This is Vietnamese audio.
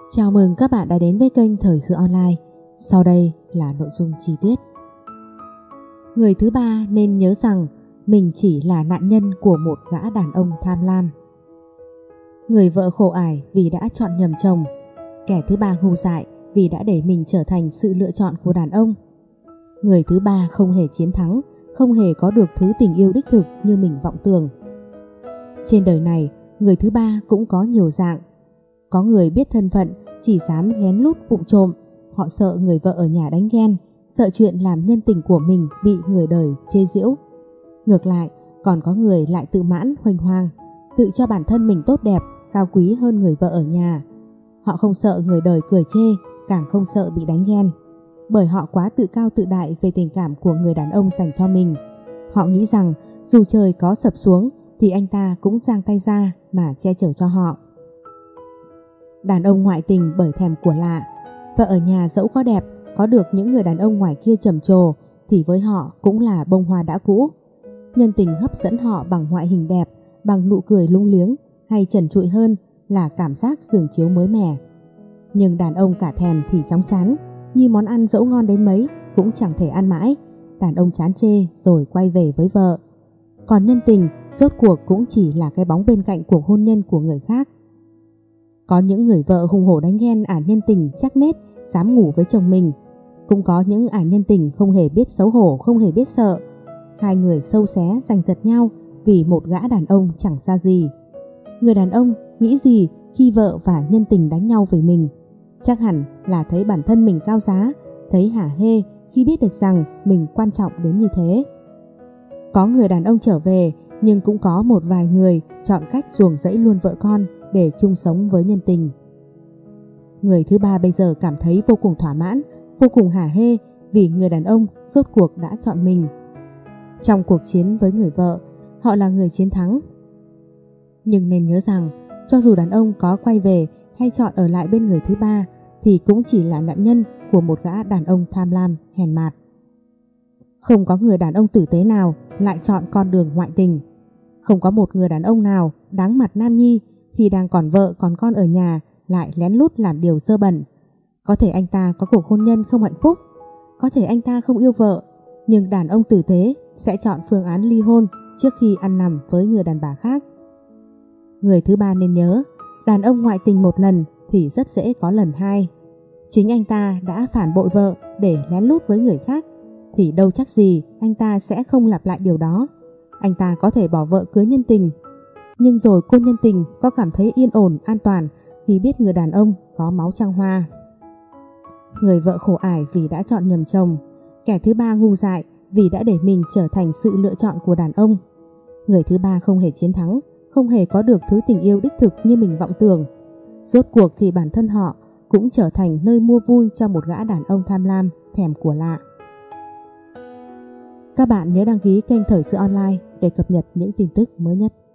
Chào mừng các bạn đã đến với kênh Thời sự online. Sau đây là nội dung chi tiết. Người thứ ba nên nhớ rằng mình chỉ là nạn nhân của một gã đàn ông tham lam. Người vợ khổ ải vì đã chọn nhầm chồng. Kẻ thứ ba ngu dại vì đã để mình trở thành sự lựa chọn của đàn ông. Người thứ ba không hề chiến thắng, không hề có được thứ tình yêu đích thực như mình vọng tưởng. Trên đời này, người thứ ba cũng có nhiều dạng. Có người biết thân phận, chỉ dám lén lút vụng trộm. Họ sợ người vợ ở nhà đánh ghen, sợ chuyện làm nhân tình của mình bị người đời chê giễu. Ngược lại, còn có người lại tự mãn huênh hoang, tự cho bản thân mình tốt đẹp, cao quý hơn người vợ ở nhà. Họ không sợ người đời cười chê, càng không sợ bị đánh ghen, bởi họ quá tự cao tự đại về tình cảm của người đàn ông dành cho mình. Họ nghĩ rằng dù trời có sập xuống thì anh ta cũng giang tay ra mà che chở cho họ. Đàn ông ngoại tình bởi thèm của lạ. Vợ ở nhà dẫu có đẹp, có được những người đàn ông ngoài kia trầm trồ, thì với họ cũng là bông hoa đã cũ. Nhân tình hấp dẫn họ bằng ngoại hình đẹp, bằng nụ cười lung liếng, hay trần trụi hơn là cảm giác giường chiếu mới mẻ. Nhưng đàn ông cả thèm thì chóng chán, như món ăn dẫu ngon đến mấy cũng chẳng thể ăn mãi. Đàn ông chán chê rồi quay về với vợ. Còn nhân tình rốt cuộc cũng chỉ là cái bóng bên cạnh cuộc hôn nhân của người khác. Có những người vợ hùng hổ đánh ghen ả nhân tình chắc nết, dám ngủ với chồng mình. Cũng có những ả nhân tình không hề biết xấu hổ, không hề biết sợ. Hai người sâu xé giành giật nhau vì một gã đàn ông chẳng ra gì. Người đàn ông nghĩ gì khi vợ và nhân tình đánh nhau với mình? Chắc hẳn là thấy bản thân mình cao giá, thấy hả hê khi biết được rằng mình quan trọng đến như thế. Có người đàn ông trở về, nhưng cũng có một vài người chọn cách ruồng rẫy luôn vợ con để chung sống với nhân tình. Người thứ ba bây giờ cảm thấy vô cùng thỏa mãn, vô cùng hả hê vì người đàn ông rốt cuộc đã chọn mình. Trong cuộc chiến với người vợ, họ là người chiến thắng. Nhưng nên nhớ rằng, cho dù đàn ông có quay về hay chọn ở lại bên người thứ ba, thì cũng chỉ là nạn nhân của một gã đàn ông tham lam, hèn mạt. Không có người đàn ông tử tế nào lại chọn con đường ngoại tình. Không có một người đàn ông nào đáng mặt nam nhi khi đang còn vợ còn con ở nhà lại lén lút làm điều dơ bẩn. Có thể anh ta có cuộc hôn nhân không hạnh phúc, có thể anh ta không yêu vợ, nhưng đàn ông tử tế sẽ chọn phương án ly hôn trước khi ăn nằm với người đàn bà khác. Người thứ ba nên nhớ, đàn ông ngoại tình một lần thì rất dễ có lần hai. Chính anh ta đã phản bội vợ để lén lút với người khác, thì đâu chắc gì anh ta sẽ không lặp lại điều đó. Anh ta có thể bỏ vợ cưới nhân tình, nhưng rồi cô nhân tình có cảm thấy yên ổn, an toàn khi biết người đàn ông có máu trăng hoa. Người vợ khổ ải vì đã chọn nhầm chồng. Kẻ thứ ba ngu dại vì đã để mình trở thành sự lựa chọn của đàn ông. Người thứ ba không hề chiến thắng, không hề có được thứ tình yêu đích thực như mình vọng tưởng. Rốt cuộc thì bản thân họ cũng trở thành nơi mua vui cho một gã đàn ông tham lam, thèm của lạ. Các bạn nhớ đăng ký kênh Thời sự online để cập nhật những tin tức mới nhất.